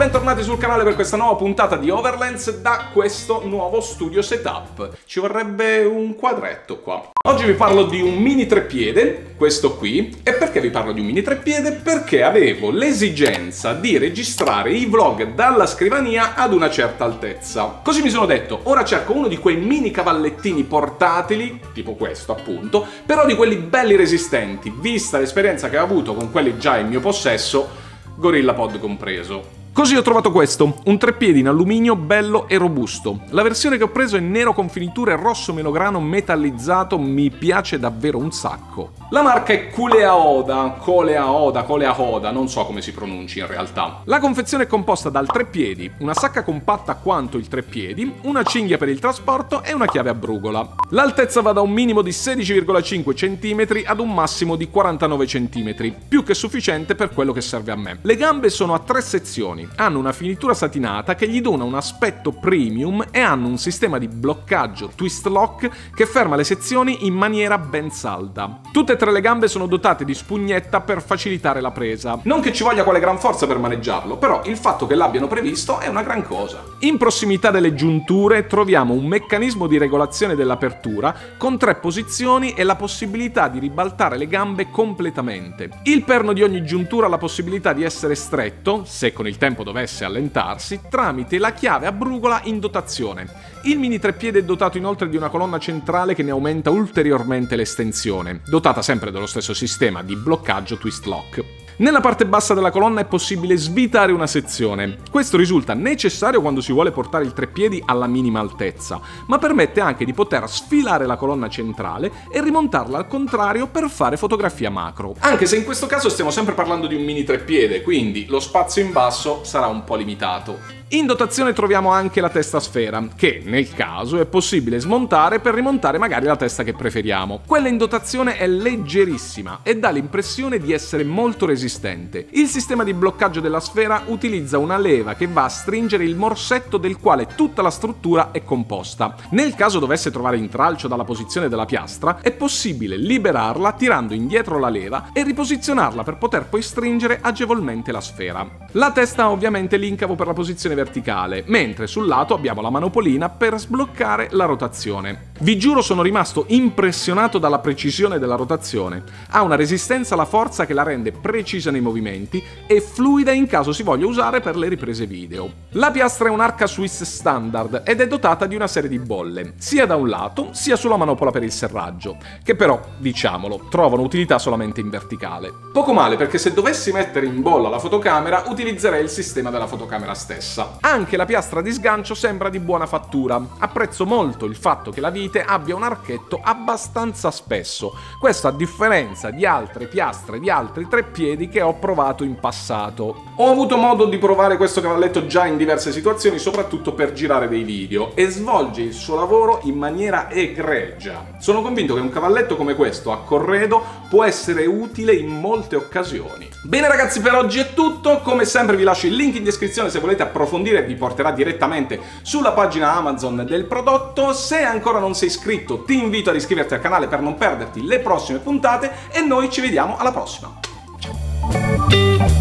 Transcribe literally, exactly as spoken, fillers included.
bentornati sul canale per questa nuova puntata di Overlands da questo nuovo studio setup. Ci vorrebbe un quadretto qua. Oggi vi parlo di un mini treppiede, questo qui. E perché vi parlo di un mini treppiede? Perché avevo l'esigenza di registrare i vlog dalla scrivania ad una certa altezza. Così mi sono detto, ora cerco uno di quei mini cavallettini portatili, tipo questo appunto, però di quelli belli resistenti, vista l'esperienza che ho avuto con quelli già in mio possesso, GorillaPod compreso. Così ho trovato questo, un treppiedi in alluminio bello e robusto. La versione che ho preso è nero con finiture rosso melograno metallizzato, mi piace davvero un sacco. La marca è Kuleaoda, Coleaoda, Coleaoda, non so come si pronunci in realtà. La confezione è composta dal treppiedi, una sacca compatta quanto il treppiedi, una cinghia per il trasporto e una chiave a brugola. L'altezza va da un minimo di sedici virgola cinque centimetri ad un massimo di quarantanove centimetri, più che sufficiente per quello che serve a me. Le gambe sono a tre sezioni. Hanno una finitura satinata che gli dona un aspetto premium e hanno un sistema di bloccaggio twist lock che ferma le sezioni in maniera ben salda. Tutte e tre le gambe sono dotate di spugnetta per facilitare la presa. Non che ci voglia quale gran forza per maneggiarlo, però il fatto che l'abbiano previsto è una gran cosa. In prossimità delle giunture troviamo un meccanismo di regolazione dell'apertura con tre posizioni e la possibilità di ribaltare le gambe completamente. Il perno di ogni giuntura ha la possibilità di essere stretto, se con il tempo dovesse allentarsi, tramite la chiave a brugola in dotazione. Il mini treppiede è dotato inoltre di una colonna centrale che ne aumenta ulteriormente l'estensione, dotata sempre dello stesso sistema di bloccaggio twist lock. Nella parte bassa della colonna è possibile svitare una sezione. Questo risulta necessario quando si vuole portare il treppiedi alla minima altezza, ma permette anche di poter sfilare la colonna centrale e rimontarla al contrario per fare fotografia macro. Anche se in questo caso stiamo sempre parlando di un mini treppiede, quindi lo spazio in basso sarà un po' limitato. In dotazione troviamo anche la testa sfera, che nel caso è possibile smontare per rimontare magari la testa che preferiamo. Quella in dotazione è leggerissima e dà l'impressione di essere molto resistente. Il sistema di bloccaggio della sfera utilizza una leva che va a stringere il morsetto del quale tutta la struttura è composta. Nel caso dovesse trovare intralcio dalla posizione della piastra, è possibile liberarla tirando indietro la leva e riposizionarla per poter poi stringere agevolmente la sfera. La testa ha ovviamente l'incavo per la posizione verticale, mentre sul lato abbiamo la manopolina per sbloccare la rotazione. Vi giuro, sono rimasto impressionato dalla precisione della rotazione. Ha una resistenza alla forza che la rende precisa nei movimenti e fluida in caso si voglia usare per le riprese video. La piastra è un'arca Swiss standard ed è dotata di una serie di bolle, sia da un lato sia sulla manopola per il serraggio, che però, diciamolo, trovano utilità solamente in verticale. Poco male, perché se dovessi mettere in bolla la fotocamera utilizzerei il sistema della fotocamera stessa. Anche la piastra di sgancio sembra di buona fattura. Apprezzo molto il fatto che la vite abbia un archetto abbastanza spesso, questo a differenza di altre piastre di altri treppiedi che ho provato in passato. Ho avuto modo di provare questo cavalletto già in diverse situazioni, soprattutto per girare dei video, e svolge il suo lavoro in maniera egregia. Sono convinto che un cavalletto come questo a corredo può essere utile in molte occasioni. Bene ragazzi, per oggi è tutto. Come sempre vi lascio il link in descrizione se volete approfondire, vi porterà direttamente sulla pagina Amazon del prodotto. Se ancora non sei iscritto ti invito ad iscriverti al canale per non perderti le prossime puntate e noi ci vediamo alla prossima. Ciao!